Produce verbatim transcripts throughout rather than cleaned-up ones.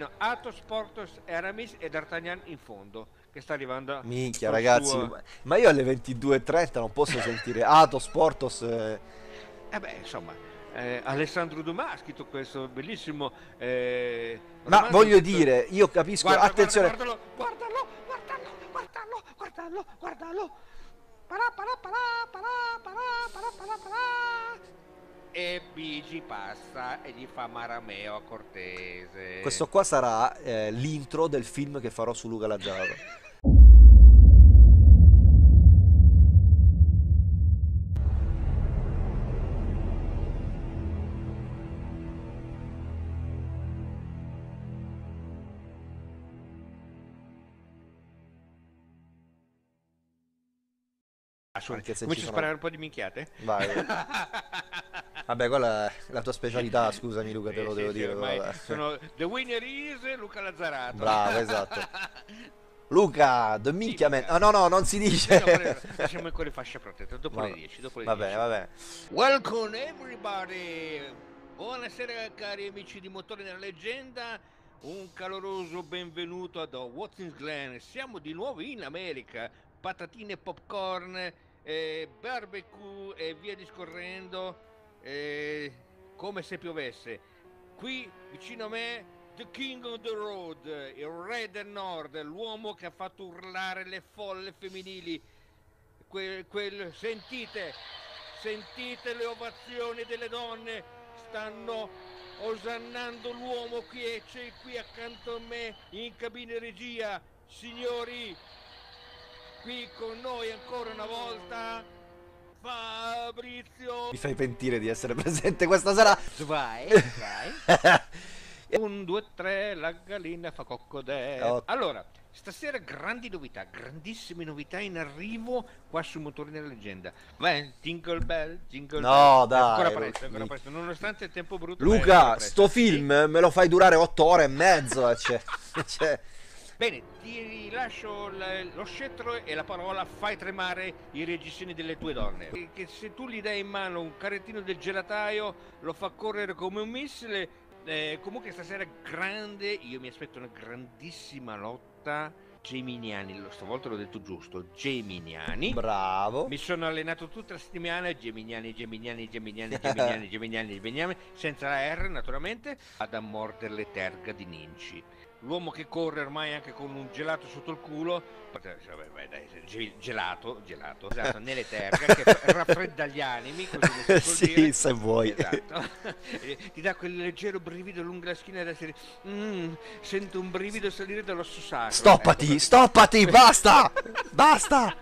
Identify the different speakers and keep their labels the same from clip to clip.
Speaker 1: vicino Athos, Porthos, Aramis e D'Artagnan in fondo, che sta arrivando.
Speaker 2: Minchia,
Speaker 1: col
Speaker 2: ragazzi,
Speaker 1: suo-
Speaker 2: ma io alle ventidue e trenta non posso sentire Athos, Porthos. eh.
Speaker 1: Eh beh, insomma, eh, Alessandro Dumas ha scritto questo bellissimo eh,
Speaker 2: Ma
Speaker 1: romanzo
Speaker 2: voglio
Speaker 1: intitolato-
Speaker 2: dire, io capisco,
Speaker 1: Guarda, guarda,
Speaker 2: attenzione.
Speaker 1: guardalo, guardalo, guardalo, guardalo, guardalo, guardalo. Parà, parà, parà, parà, parà, parà, parà, parà. E Bigi passa e gli fa Marameo a Cortese.
Speaker 2: Questo qua sarà eh, l'intro del film che farò su Luca Lazzarato. Anche se
Speaker 1: Cominci
Speaker 2: ci
Speaker 1: a
Speaker 2: sono...
Speaker 1: sparare un po' di minchiate?
Speaker 2: Vai. Vabbè, quella è la tua specialità, scusami Luca, te lo
Speaker 1: Sì,
Speaker 2: devo
Speaker 1: sì,
Speaker 2: dire.
Speaker 1: sì, ormai
Speaker 2: vabbè.
Speaker 1: sono The winner is Luca Lazzarato.
Speaker 2: Bravo, esatto. Luca, the minchia man.
Speaker 1: Luca.
Speaker 2: Ah, no, no, non si
Speaker 1: No,
Speaker 2: dice.
Speaker 1: guarda, siamo ancora in fascia protetta, dopo
Speaker 2: Va-
Speaker 1: le dieci, dopo le
Speaker 2: Va
Speaker 1: dieci.
Speaker 2: bene, va bene.
Speaker 1: Welcome everybody! Buonasera cari amici di Motore nella Leggenda, un caloroso benvenuto ad Watkins Glen. Siamo di nuovo in America, patatine, popcorn, eh, barbecue e via discorrendo, eh, come se piovesse. Qui vicino a me, The King of the Road, il re del nord, l'uomo che ha fatto urlare le folle femminili. Quel, quel, sentite, sentite le ovazioni delle donne, stanno osannando l'uomo qui e c'è qui accanto a me in cabina regia, signori, qui con noi ancora una volta Fabrizio.
Speaker 2: Mi fai pentire di essere presente questa sera.
Speaker 1: Vai, vai. Un, due, tre, la gallina fa coccodè.
Speaker 2: Oh.
Speaker 1: Allora, stasera grandi novità, grandissime novità in arrivo qua su Motori nella Leggenda. Vai, jingle bell, jingle
Speaker 2: No,
Speaker 1: bell.
Speaker 2: dai,
Speaker 1: Ancora
Speaker 2: Lu-
Speaker 1: presto, ancora
Speaker 2: mi-
Speaker 1: presto. Nonostante il tempo brutto. ma è ancora
Speaker 2: Luca,
Speaker 1: presto.
Speaker 2: sto film me lo fai durare otto ore e mezzo. eh, Cioè, cioè,
Speaker 1: Bene, ti lascio l- lo scettro e la parola, fai tremare i reggiseni delle tue donne. Che- Che se tu gli dai in mano un carrettino del gelataio, lo fa correre come un missile. Eh, comunque stasera grande, io mi aspetto una grandissima lotta. Geminiani, lo- stavolta l'ho detto giusto, Geminiani.
Speaker 2: bravo.
Speaker 1: Mi sono allenato tutta la settimana, Geminiani, Geminiani, Geminiani, Geminiani, Geminiani, Geminiani, senza la R naturalmente, ad a mordere le terga di Ninci. L'uomo che corre ormai anche con un gelato sotto il culo, vabbè, dai, ge- gelato, gelato, esatto, nelle terga, che raffredda gli animi, così come si suol
Speaker 2: Sì,
Speaker 1: dire.
Speaker 2: se vuoi.
Speaker 1: Esatto. E ti dà quel leggero brivido lungo la schiena da dire, "Mm, sento un brivido salire dall'osso sacro."
Speaker 2: Stoppati,
Speaker 1: Ecco,
Speaker 2: stoppati, basta, basta.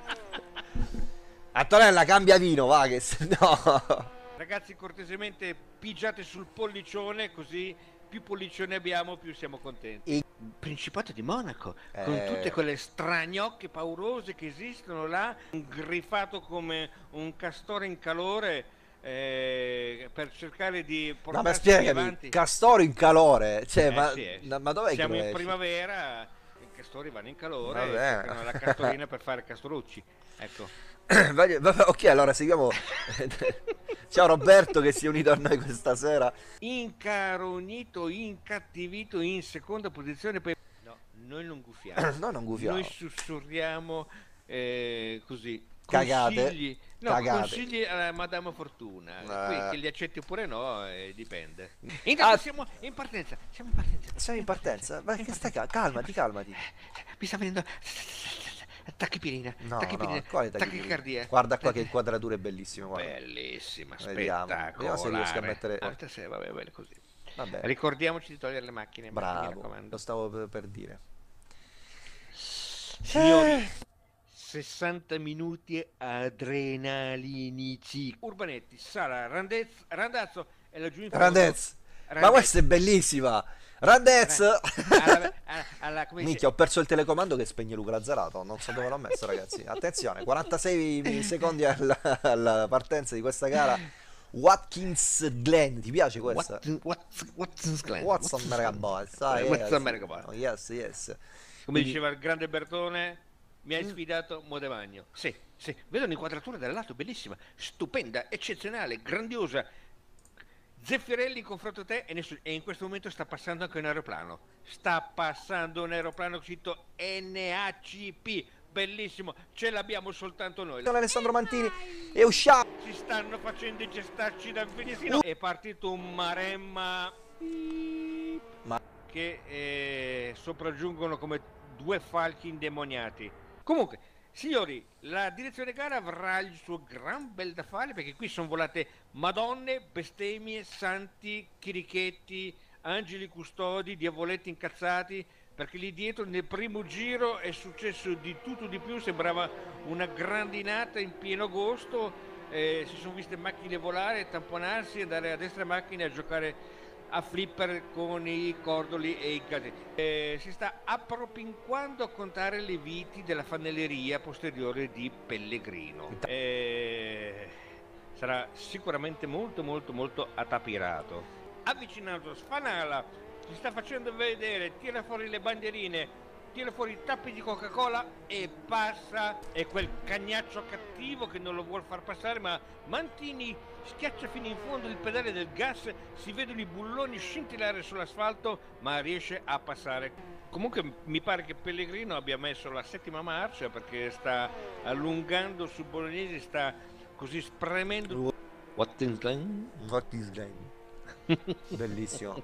Speaker 2: Antonella, cambia vino, va, che se no...
Speaker 1: Ragazzi, cortesemente pigiate sul pollicione, così più pollicione abbiamo, più siamo contenti.
Speaker 2: E-
Speaker 1: Principato di Monaco, con
Speaker 2: Eh.
Speaker 1: tutte quelle stragnocche paurose che esistono là, griffato come un castore in calore, eh, per cercare di
Speaker 2: No, ma
Speaker 1: portarsi
Speaker 2: spiegami,
Speaker 1: avanti.
Speaker 2: Castoro in calore, cioè,
Speaker 1: Eh,
Speaker 2: ma,
Speaker 1: sì, eh, sì.
Speaker 2: ma- ma dov'è
Speaker 1: Siamo
Speaker 2: che lo
Speaker 1: in
Speaker 2: esci?
Speaker 1: primavera, i castori vanno in calore, e
Speaker 2: Vabbè.
Speaker 1: cercano la castorina per fare castorucci. Ecco.
Speaker 2: Vabbè, vabbè, ok, allora seguiamo. Ciao Roberto che si è unito a noi questa sera.
Speaker 1: Incarognito, incattivito in seconda posizione. Per... No, noi non guffiamo.
Speaker 2: No, non gufiamo.
Speaker 1: Noi sussurriamo eh, così.
Speaker 2: Cagate.
Speaker 1: Consigli, no,
Speaker 2: Cagate.
Speaker 1: consigli alla Madama Fortuna.
Speaker 2: Eh.
Speaker 1: Qui che li accetti oppure no, eh, dipende. Intanto
Speaker 2: Ah.
Speaker 1: siamo in partenza. Siamo in partenza.
Speaker 2: Siamo in partenza. Ma che stai cal- calmati, calmati.
Speaker 1: Mi sta venendo tachipirina,
Speaker 2: No,
Speaker 1: tachipirina,
Speaker 2: no, quale tachicardia?
Speaker 1: tachicardia.
Speaker 2: Guarda qua che inquadratura è bellissima, guarda.
Speaker 1: Bellissima,
Speaker 2: Vediamo.
Speaker 1: spettacolare.
Speaker 2: Vediamo se riesco a mettere-
Speaker 1: Porta se va bene così.
Speaker 2: Vabbè,
Speaker 1: Ricordiamoci di togliere le macchine, ma mi
Speaker 2: bravo,
Speaker 1: raccomando.
Speaker 2: lo stavo per, per dire.
Speaker 1: Signori, sessanta minuti adrenalinici. Urbanetti, Sara, Randez, Randazzo e la giunta.
Speaker 2: Randez, ma questa è bellissima. Randez!
Speaker 1: Alla, alla, alla, come si-
Speaker 2: Minchia, ho perso il telecomando che spegne Luca Lazzarato. Non so dove l'ho messo, ragazzi. Attenzione, quarantasei secondi alla, alla partenza di questa gara. Watkins Glen, ti piace questa?
Speaker 1: What, what's, what's Glen?
Speaker 2: What's American Boys? Ah,
Speaker 1: What's
Speaker 2: yes.
Speaker 1: American Boys?
Speaker 2: Oh, yes, yes.
Speaker 1: Come
Speaker 2: Quindi-
Speaker 1: diceva il grande Bertone, mi
Speaker 2: Mm.
Speaker 1: hai sfidato Modevagno. Sì, sì, vedo un'inquadratura dal lato bellissima, stupenda, eccezionale, grandiosa. Zeffirelli confronto te e, nessuno, e in questo momento sta passando anche un aeroplano. Sta passando un aeroplano scritto N A C P. Bellissimo, ce l'abbiamo soltanto noi.
Speaker 2: Alessandro Mantini e usciamo.
Speaker 1: Si stanno facendo i gestacci dal finestrino. È partito un Maremma
Speaker 2: Ma...
Speaker 1: che eh, sopraggiungono come due falchi indemoniati. Comunque, signori, la direzione gara avrà il suo gran bel da fare, perché qui sono volate madonne, bestemmie, santi, chirichetti, angeli custodi, diavoletti incazzati, perché lì dietro nel primo giro è successo di tutto di più, sembrava una grandinata in pieno agosto, eh, si sono viste macchine volare, tamponarsi, andare a destra macchine a giocare a flipper con i cordoli e i gasetti. Eh, si sta appropinquando a contare le viti della fanelleria posteriore di Pellegrino. Eh, sarà sicuramente molto molto molto attapirato. Avvicinato Sfanala, si sta facendo vedere, tira fuori le bandierine, tira fuori i tappi di Coca-Cola e passa. È quel cagnaccio cattivo che non lo vuol far passare, ma Mantini schiaccia fino in fondo il pedale del gas, si vedono i bulloni scintillare sull'asfalto, ma riesce a passare. Comunque mi pare che Pellegrino abbia messo la settima marcia, perché sta allungando su Bolognesi, sta così spremendo.
Speaker 2: Watkins Glen? Watkins Glen. Bellissimo.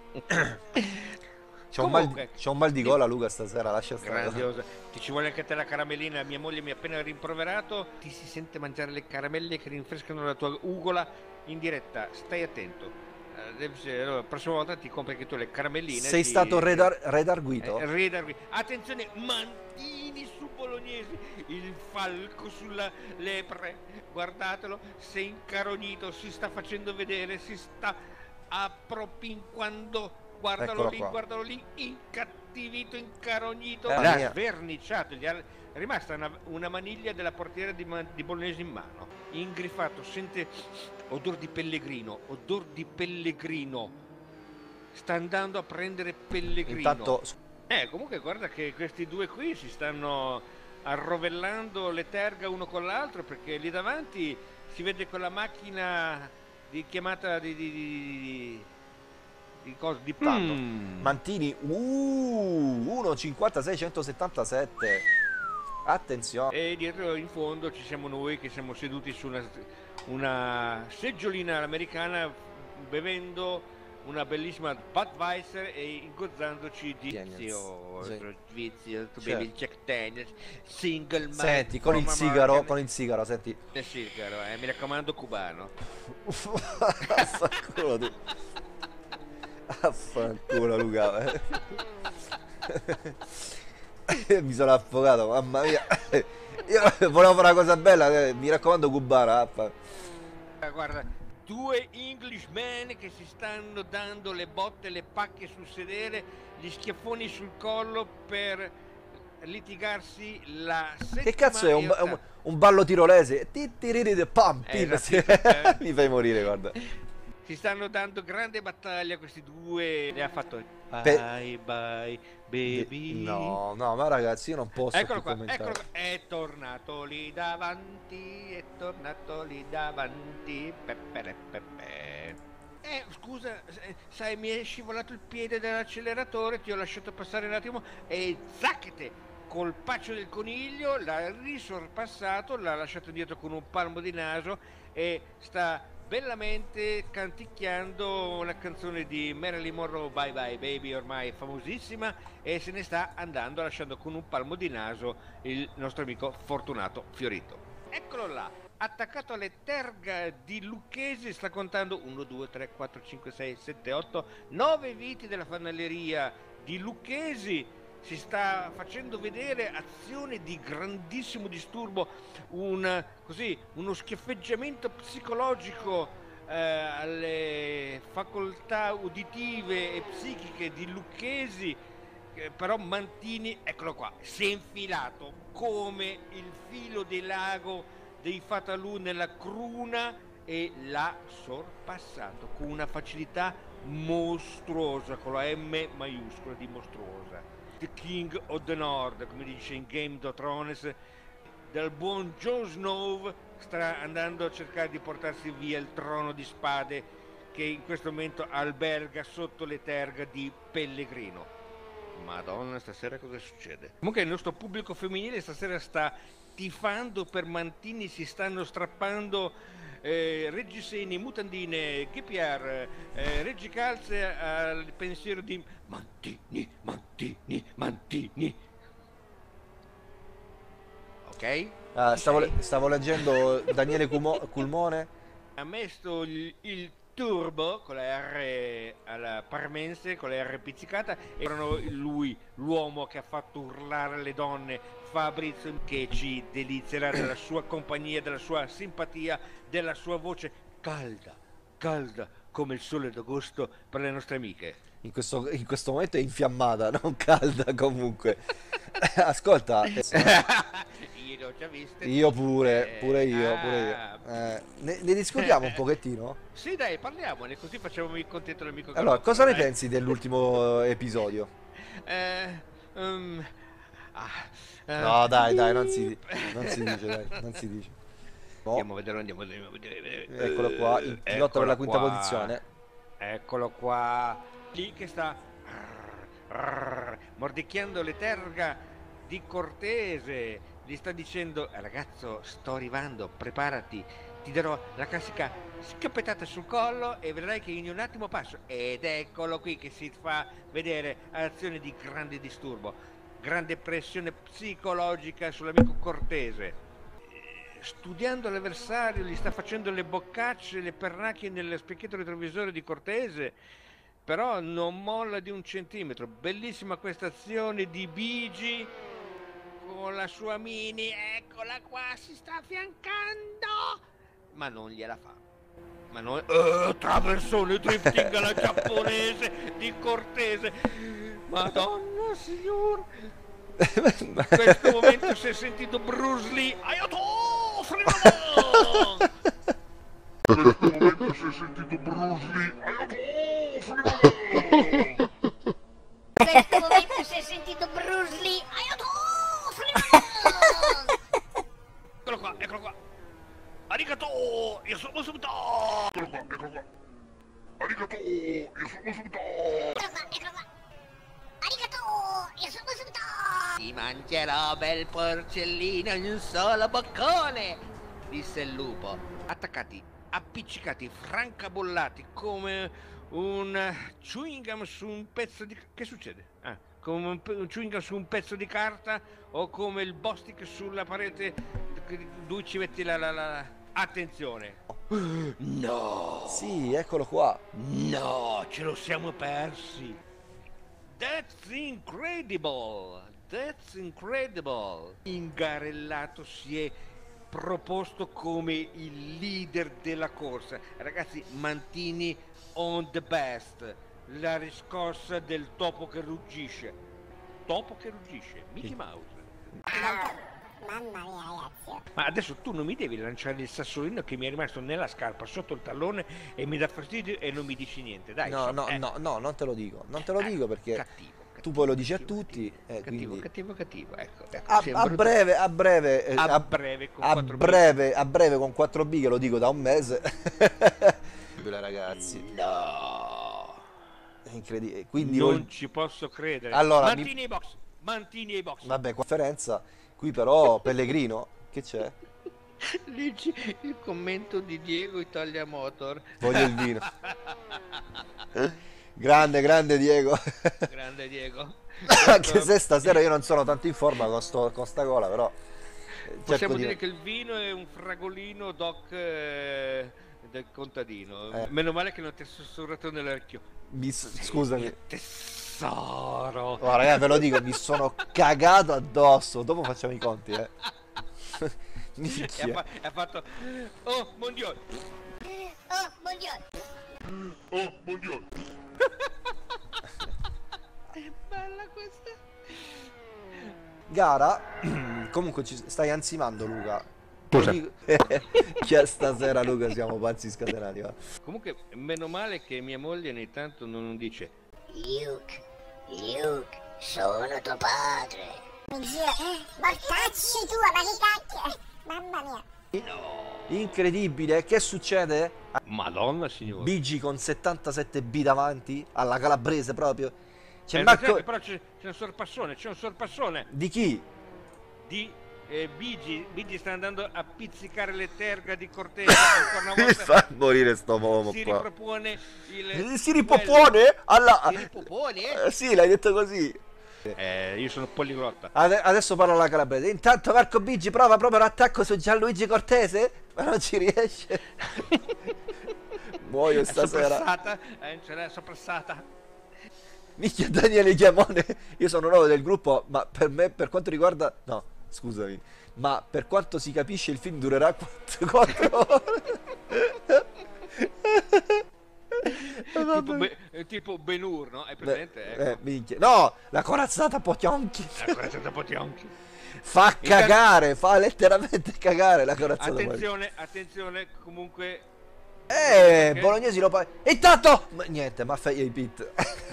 Speaker 2: C'ho un, mal di, c'ho un mal di gola, Luca, stasera, lascia stare.
Speaker 1: Grandiosa. Ti ci vuole anche te la caramellina? Mia moglie mi ha appena rimproverato. Ti si sente mangiare le caramelle che rinfrescano la tua ugola in diretta. Stai attento. Allora, la prossima volta ti compri anche tu le caramelline.
Speaker 2: Sei
Speaker 1: ti...
Speaker 2: stato redar redarguito?
Speaker 1: Eh, redarguito. Attenzione, Mantini su Bolognesi, il falco sulla lepre. Guardatelo, si è incarognito, si sta facendo vedere, si sta appropinquando. Guardalo
Speaker 2: Eccolo
Speaker 1: lì,
Speaker 2: qua.
Speaker 1: guardalo lì, incattivito, incarognito,
Speaker 2: Eh,
Speaker 1: l'ha
Speaker 2: mia.
Speaker 1: sverniciato, gli ha- è rimasta una, una maniglia della portiera di, Ma- di Bolognesi in mano, ingrifato, sente odor di Pellegrino, odor di Pellegrino, sta andando a prendere Pellegrino.
Speaker 2: Intanto
Speaker 1: Eh, comunque guarda che questi due qui si stanno arrovellando le terga uno con l'altro, perché lì davanti si vede quella macchina di chiamata di... di, di, di, cosa, di
Speaker 2: Tanto.
Speaker 1: Mm.
Speaker 2: Mantini, uh, uno cinquantasei centosettantasette. Attenzione.
Speaker 1: E dietro in fondo ci siamo noi che siamo seduti su una, una seggiolina americana bevendo una bellissima Budweiser e ingozzandoci di vizio,
Speaker 2: Sì.
Speaker 1: vizio, tu
Speaker 2: Certo.
Speaker 1: bevi il Jack Daniels, single malt
Speaker 2: Senti, con il
Speaker 1: from
Speaker 2: sigaro,
Speaker 1: American-
Speaker 2: con il sigaro, senti.
Speaker 1: Eh sì, caro, eh, mi raccomando, cubano.
Speaker 2: Affanculo tu. Affanculo Luca. eh. Mi sono affogato, mamma mia. Io volevo fare una cosa bella, eh, mi raccomando cubana. affa-
Speaker 1: Eh, Guarda, due Englishmen che si stanno dando le botte, le pacche sul sedere, gli schiaffoni sul collo per litigarsi la settima.
Speaker 2: Che cazzo è un,
Speaker 1: e
Speaker 2: ba- un-
Speaker 1: ottava-
Speaker 2: un ballo tirolese? Titiriri pam,
Speaker 1: Eh,
Speaker 2: pim,
Speaker 1: esatto, eh.
Speaker 2: mi fai morire, guarda.
Speaker 1: Si stanno dando grande battaglia questi due. Le ha fatto
Speaker 2: Pe-
Speaker 1: bye bye baby.
Speaker 2: No, no, ma ragazzi, io non posso
Speaker 1: Eccolo
Speaker 2: più
Speaker 1: qua,
Speaker 2: commentare.
Speaker 1: eccolo qua. È tornato lì davanti, è tornato lì davanti. Peppere, peppe. Eh, scusa, eh, sai, mi è scivolato il piede dall'acceleratore, ti ho lasciato passare un attimo e zacchete! Colpaccio del coniglio, l'ha risorpassato, l'ha lasciato dietro con un palmo di naso e sta bellamente canticchiando una canzone di Marilyn Monroe, Bye Bye Baby, ormai famosissima, e se ne sta andando lasciando con un palmo di naso il nostro amico Fortunato Fiorito. Eccolo là, attaccato alle terga di Lucchesi, sta contando uno, due, tre, quattro, cinque, sei, sette, otto, nove viti della fanalleria di Lucchesi. Si sta facendo vedere azione di grandissimo disturbo, un, così, uno schiaffeggiamento psicologico eh, alle facoltà uditive e psichiche di Lucchesi, eh, però Mantini, eccolo qua, si è infilato come il filo del lago dei Fatalù nella cruna e l'ha sorpassato con una facilità mostruosa, con la M maiuscola di mostruosa. The King of the North, come dice in Game of Thrones, dal buon Jon Snow sta andando a cercare di portarsi via il trono di spade che in questo momento alberga sotto le terga di Pellegrino. Madonna, stasera cosa succede? Comunque il nostro pubblico femminile stasera sta tifando per Mantini, si stanno strappando eh, reggiseni, mutandine, G P R, eh, reggicalze al pensiero di Mantini, Mantini, Mantini. Ok?
Speaker 2: Ah, stavo, stavo leggendo Daniele Cumo- Culmone.
Speaker 1: Ha messo il, il turbo con la R alla parmense, con la R pizzicata, e erano lui, l'uomo che ha fatto urlare le donne, Fabrizio, che ci delizierà della sua compagnia, della sua simpatia, della sua voce calda, calda come il sole d'agosto per le nostre amiche.
Speaker 2: In questo, in questo momento è infiammata, non calda comunque. Ascolta, eh,
Speaker 1: Io le ho già viste
Speaker 2: io
Speaker 1: tutte.
Speaker 2: pure, pure io, pure io.
Speaker 1: Ah.
Speaker 2: Eh, ne, ne discutiamo un pochettino?
Speaker 1: Sì, dai, parliamone, così facciamo il contento l'amico.
Speaker 2: Allora,
Speaker 1: Carotto,
Speaker 2: cosa ne
Speaker 1: eh?
Speaker 2: pensi dell'ultimo episodio?
Speaker 1: Eh, um, ah, eh,
Speaker 2: No, dai, dai, non si, non si dice, dai, non si dice. No,
Speaker 1: Andiamo a vedere, andiamo a vedere. andiamo a vedere.
Speaker 2: eccolo qua, in
Speaker 1: Eh,
Speaker 2: in lotta per la
Speaker 1: eccolo
Speaker 2: quinta
Speaker 1: qua.
Speaker 2: posizione.
Speaker 1: Eccolo qua. Lì che sta mordicchiando le terga di Cortese. Gli sta dicendo, "Eh, ragazzo, sto arrivando, preparati. Ti darò la classica schioppettata sul collo e vedrai che in un attimo passo." Ed eccolo qui che si fa vedere azione di grande disturbo, grande pressione psicologica sull'amico Cortese. Eh, Studiando l'avversario, gli sta facendo le boccacce, le pernacchie nello specchietto retrovisore di Cortese, però non molla di un centimetro. Bellissima questa azione di Bigi con la sua mini, eccola qua, si sta affiancando, ma non gliela fa. Ma non... Uh, traversone drifting alla giapponese di Cortese. Madonna signor. In questo momento si è sentito Bruce Lee. Aiuto! Freno! In questo momento si è sentito Bruce Lee. Aiuto! Freno!
Speaker 3: In questo momento si è sentito Bruce Lee. Aiuto!
Speaker 1: Eccolo qua, eccolo qua. Arigato! Io sono subito! Eccolo qua, eccolo qua. Arigato! Io sono subito!
Speaker 3: Eccolo qua, eccolo qua. Arigato! Io sono subito!
Speaker 1: Ti mangerò bel porcellino in un solo boccone! Disse il lupo. Attaccati, appiccicati, francabollati come un chewing gum su un pezzo di... Che succede? Ah, come un, pe- un chewing gum su un pezzo di carta o come il Bostic sulla parete dove ci metti la... la, la... Attenzione! No!
Speaker 2: Sì, eccolo qua.
Speaker 1: No, ce lo siamo persi! That's incredible! That's incredible! Ingarellato si è proposto come il leader della corsa. Ragazzi, Mantini on the best. La riscossa del topo che ruggisce. Topo che ruggisce, Mickey Mouse.
Speaker 3: Mamma mia, ragazzi.
Speaker 1: Ma adesso tu non mi devi lanciare il sassolino che mi è rimasto nella scarpa sotto il tallone e mi dà fastidio e non mi dici niente. Dai,
Speaker 2: No,
Speaker 1: insomma,
Speaker 2: no,
Speaker 1: eh.
Speaker 2: no, no, non te lo dico. Non te lo
Speaker 1: Eh,
Speaker 2: dico perché
Speaker 1: cattivo, cattivo,
Speaker 2: tu poi lo dici a
Speaker 1: cattivo,
Speaker 2: tutti.
Speaker 1: cattivo,
Speaker 2: eh,
Speaker 1: cattivo,
Speaker 2: quindi
Speaker 1: cattivo, cattivo, ecco, ecco.
Speaker 2: a,
Speaker 1: Sei
Speaker 2: a
Speaker 1: brutto-
Speaker 2: breve, a breve, eh,
Speaker 1: a
Speaker 2: a,
Speaker 1: breve con
Speaker 2: a
Speaker 1: quattro
Speaker 2: breve, a breve con quattro bighe, lo dico da un mese. Ragazzi,
Speaker 1: No,
Speaker 2: è incredibile. Quindi
Speaker 1: non
Speaker 2: vol-
Speaker 1: ci posso credere.
Speaker 2: Allora,
Speaker 1: Mantini
Speaker 2: mi-
Speaker 1: ai box, Mantini ai box.
Speaker 2: vabbè, conferenza. Qui però Pellegrino, che c'è?
Speaker 1: Leggi il commento di Diego Italia Motor.
Speaker 2: Voglio il vino. Grande, grande Diego.
Speaker 1: Grande Diego.
Speaker 2: Anche se stasera io non sono tanto in forma con, sto, con sta gola, però eh, cerco
Speaker 1: Possiamo
Speaker 2: di...
Speaker 1: dire che il vino è un fragolino doc eh, del contadino.
Speaker 2: Eh.
Speaker 1: Meno male che non ti è sussurrato nell'orecchio.
Speaker 2: mi s- scusami.
Speaker 1: Il tesoro.
Speaker 2: Oh, ragazzi, ve lo dico, mi sono cagato addosso. Dopo facciamo i conti, eh.
Speaker 1: E ha,
Speaker 2: Minchia.
Speaker 1: fa- ha fatto. Oh, mondiale.
Speaker 3: Oh, buongiorno.
Speaker 1: Oh, mondiale. È bella questa.
Speaker 2: Gara. Comunque ci stai ansimando, Luca.
Speaker 1: Scusa.
Speaker 2: Lo dico- Che stasera, Luca, siamo pazzi scatenati, va.
Speaker 1: Comunque, meno male che mia moglie ogni tanto non dice.
Speaker 3: Luke, Luke, sono tuo padre. Mi gira, eh? Mortacci tua, ma che cacchio? Mamma mia.
Speaker 2: Incredibile, che succede?
Speaker 1: Madonna signora.
Speaker 2: Bigi con settantasette B davanti, alla calabrese proprio. C'è
Speaker 1: Eh,
Speaker 2: Marco...
Speaker 1: esatto, però c'è c'è un sorpassone, c'è un sorpassone
Speaker 2: Di chi?
Speaker 1: di eh, Bigi. Bigi sta andando a pizzicare le terga di Cortese ancora una
Speaker 2: Mi
Speaker 1: volta.
Speaker 2: fa morire sto uomo
Speaker 1: Si
Speaker 2: qua.
Speaker 1: ripropone il
Speaker 2: Eh, Si ripopone? Alla...
Speaker 1: Si ripropone?
Speaker 2: Eh, sì, l'hai detto così.
Speaker 1: Eh, io sono poliglotta.
Speaker 2: Ade- adesso parla la calabrese. Intanto Marco Bigi prova proprio l'attacco su Gianluigi Cortese, ma non ci riesce. Muoio
Speaker 1: È
Speaker 2: stasera.
Speaker 1: soppressata, eh, ce l'è soppressata.
Speaker 2: Minchia, Daniele Chiamone. Io sono nuovo del gruppo, ma per me, per quanto riguarda... No, scusami. Ma per quanto si capisce il film durerà quattro ore.
Speaker 1: tipo, be, eh, tipo Ben-Hur, no? Hai presente? Ecco.
Speaker 2: Eh, minchia. No, la corazzata Potionchi.
Speaker 1: La corazzata Potionchi.
Speaker 2: Fa cagare, fa letteralmente cagare la corazzata Potionchi.
Speaker 1: Attenzione, attenzione, comunque.
Speaker 2: Eh,
Speaker 1: Perché?
Speaker 2: Bolognesi lo fa. Intanto, ma niente, ma fai i pit.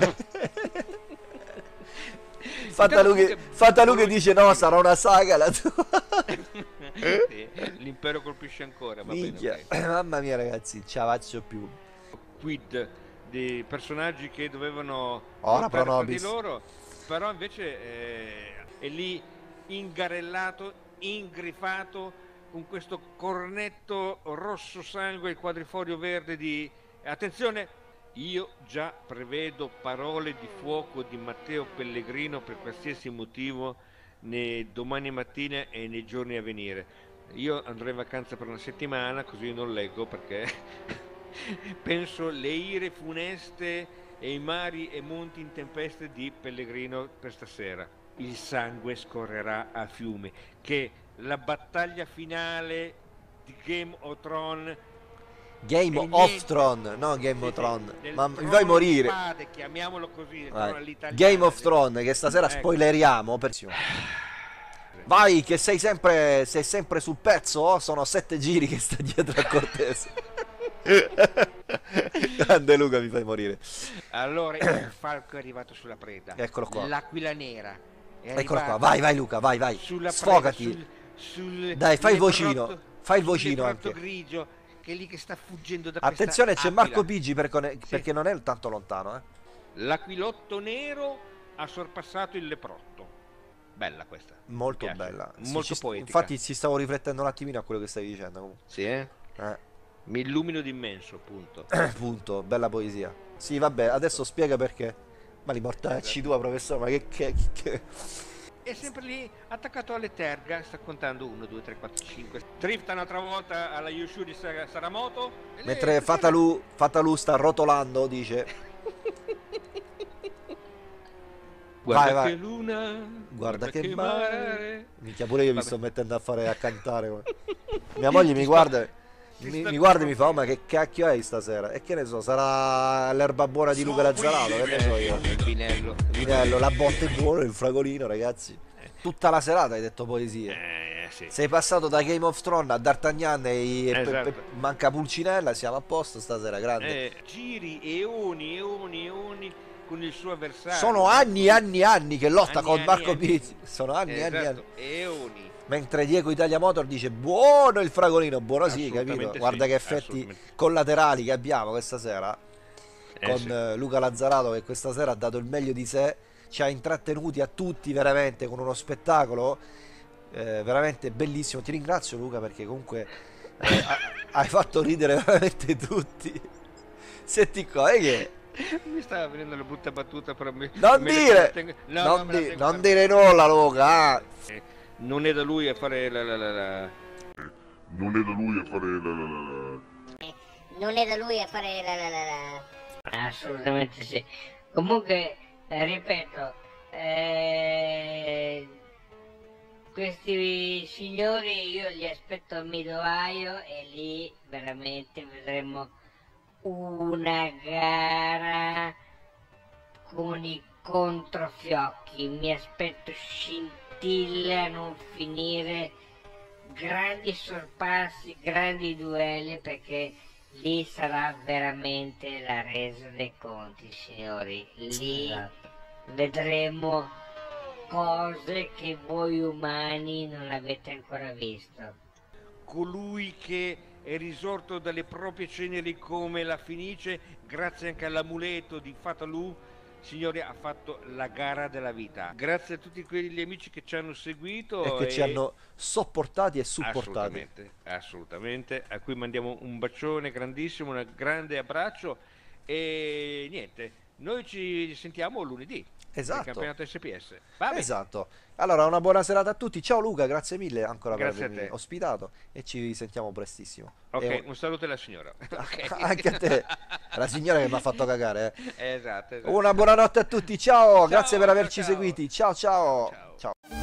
Speaker 2: Fatta lui che, fatta lui che dice no, sarà una saga la tua.
Speaker 1: Sì, l'impero colpisce ancora, va
Speaker 2: Minchia,
Speaker 1: bene, okay.
Speaker 2: Mamma mia ragazzi, ce la faccio più.
Speaker 1: Quid di personaggi che dovevano
Speaker 2: Ora
Speaker 1: lottare tra di
Speaker 2: Pronobis.
Speaker 1: loro, però invece eh, è lì ingarellato, ingrifato con questo cornetto rosso sangue e il quadrifoglio verde di... Attenzione! Io già prevedo parole di fuoco di Matteo Pellegrino per qualsiasi motivo nei domani mattina e nei giorni a venire. Io andrò in vacanza per una settimana, così non leggo perché penso le ire funeste e i mari e monti in tempeste di Pellegrino per stasera. Il sangue scorrerà a fiume, che la battaglia finale di Game of Thrones
Speaker 2: Game
Speaker 1: e
Speaker 2: of
Speaker 1: niente.
Speaker 2: Thrones, no Game
Speaker 1: Sì,
Speaker 2: of
Speaker 1: sì,
Speaker 2: Thrones.
Speaker 1: del
Speaker 2: Ma mi
Speaker 1: trono
Speaker 2: fai
Speaker 1: di
Speaker 2: morire.
Speaker 1: spade, chiamiamolo così, il
Speaker 2: Vai.
Speaker 1: trono all'italiana.
Speaker 2: Game of Thrones, che stasera
Speaker 1: Ecco.
Speaker 2: spoileriamo. Per... Vai, che sei sempre, sei sempre sul pezzo. Oh, sono sette giri che sta dietro a Cortese. Grande Luca, mi fai morire.
Speaker 1: Allora il falco è arrivato sulla preda.
Speaker 2: Eccolo qua.
Speaker 1: L'aquila nera è
Speaker 2: Eccolo qua,
Speaker 1: arrivata
Speaker 2: vai, vai Luca, vai, vai.
Speaker 1: sulla
Speaker 2: Sfogati.
Speaker 1: preda, sul, sul
Speaker 2: Dai, fai il vocino,
Speaker 1: lebrotto-
Speaker 2: fai il
Speaker 1: sul
Speaker 2: vocino
Speaker 1: lebrotto
Speaker 2: anche.
Speaker 1: grigio che è lì che sta fuggendo da
Speaker 2: Attenzione,
Speaker 1: questa
Speaker 2: c'è Marco
Speaker 1: aquila.
Speaker 2: Bigi per con-
Speaker 1: Sì.
Speaker 2: perché non è tanto lontano, eh.
Speaker 1: L'aquilotto nero ha sorpassato il leprotto. Bella questa.
Speaker 2: Molto
Speaker 1: Mi piace.
Speaker 2: bella. Sì,
Speaker 1: Molto
Speaker 2: ci-
Speaker 1: poetica.
Speaker 2: Infatti ci stavo riflettendo un attimino a quello che stavi dicendo comunque.
Speaker 1: Sì, eh?
Speaker 2: Eh,
Speaker 1: Mi illumino d'immenso, appunto.
Speaker 2: punto, bella poesia. Sì, vabbè, adesso spiega perché. Ma li mortacci tua, professore, ma che, che, che...
Speaker 1: È sempre lì attaccato alle terga, sta contando uno, due, tre, quattro, cinque. Drifta un'altra volta alla Yushu di Sa- Saramoto. e
Speaker 2: Mentre
Speaker 1: lei-
Speaker 2: Fatalu, Fatalu sta rotolando, dice.
Speaker 1: Guarda
Speaker 2: vai,
Speaker 1: che
Speaker 2: vai.
Speaker 1: luna,
Speaker 2: Guarda che
Speaker 1: mare.
Speaker 2: mare. Minchia, pure io mi
Speaker 1: Vabbè.
Speaker 2: sto mettendo a fare a cantare. guarda. Mia moglie mi
Speaker 1: Ti
Speaker 2: guarda.
Speaker 1: sta- ti
Speaker 2: Mi,
Speaker 1: sta
Speaker 2: mi guarda e mi fa, oh,
Speaker 1: provocando.
Speaker 2: ma che cacchio hai stasera? E che ne so, sarà l'erba buona di Luca Lazzarato, che ne so io.
Speaker 1: Il vinello.
Speaker 2: Vinello, la botta è buona, il fragolino, ragazzi. Tutta la serata hai detto poesie.
Speaker 1: Eh, sì.
Speaker 2: Sei passato da Game of Thrones a D'Artagnan e, e pe-
Speaker 1: Esatto.
Speaker 2: pe- manca Pulcinella, siamo a posto stasera, grande.
Speaker 1: Eh, giri eoni, eoni, eoni con il suo avversario.
Speaker 2: Sono anni e anni e anni che lotta
Speaker 1: Anni,
Speaker 2: con
Speaker 1: anni,
Speaker 2: Marco
Speaker 1: anni.
Speaker 2: Pizzi. Sono anni e anni e anni.
Speaker 1: Esatto, eoni.
Speaker 2: Mentre Diego Italia Motor dice buono il fragolino, buono sì,
Speaker 1: Assolutamente
Speaker 2: capito?
Speaker 1: sì,
Speaker 2: Guarda che effetti
Speaker 1: assolutamente.
Speaker 2: collaterali che abbiamo questa sera
Speaker 1: Eh,
Speaker 2: con
Speaker 1: sì.
Speaker 2: eh, Luca Lazzarato che questa sera ha dato il meglio di sé, ci ha intrattenuti a tutti veramente con uno spettacolo eh, veramente bellissimo. Ti ringrazio Luca perché comunque eh, ha- hai fatto ridere veramente tutti. Senti qua, è che
Speaker 1: Mi stava venendo la brutta battuta, però mi,
Speaker 2: non
Speaker 1: me la
Speaker 2: dire,
Speaker 1: tengo- no,
Speaker 2: non,
Speaker 1: no, me la
Speaker 2: di-
Speaker 1: tengo
Speaker 2: non
Speaker 1: per-
Speaker 2: dire nulla Luca. ah.
Speaker 1: Eh, Non è da lui a fare la, la, la, la-
Speaker 4: Non è da lui a fare la la la la.
Speaker 3: Non è da lui a fare la la la la.
Speaker 5: Assolutamente sì. Comunque, eh, ripeto, eh, questi signori io li aspetto al Midoaio e lì veramente vedremo una gara con i controfiocchi. Mi aspetto scintille a non finire, grandi sorpassi, grandi duelli, perché lì sarà veramente la resa dei conti, signori. Lì vedremo cose che voi umani non avete ancora visto.
Speaker 1: colui che è risorto dalle proprie ceneri come la Fenice, grazie anche all'amuleto di Fatalù. Signori, ha fatto la gara della vita. Grazie a tutti quegli amici che ci hanno seguito
Speaker 2: e che ci hanno sopportati e supportati.
Speaker 1: assolutamente, assolutamente, a cui mandiamo un bacione grandissimo, un grande abbraccio e niente, noi ci sentiamo lunedì.
Speaker 2: Esatto.
Speaker 1: Nel campionato S P S. Va bene.
Speaker 2: Esatto. Allora, una buona serata a tutti. Ciao Luca, grazie mille ancora per
Speaker 1: Grazie a
Speaker 2: avermi
Speaker 1: te.
Speaker 2: ospitato e ci sentiamo prestissimo.
Speaker 1: Ok,
Speaker 2: E-
Speaker 1: un saluto alla signora. Ok.
Speaker 2: Anche a te, la signora che mi ha fatto cagare. eh.
Speaker 1: Esatto, esatto.
Speaker 2: Una buonanotte a tutti, ciao,
Speaker 1: Ciao,
Speaker 2: grazie per
Speaker 1: ciao,
Speaker 2: averci
Speaker 1: ciao.
Speaker 2: seguiti. Ciao ciao.
Speaker 1: Ciao.
Speaker 2: Ciao.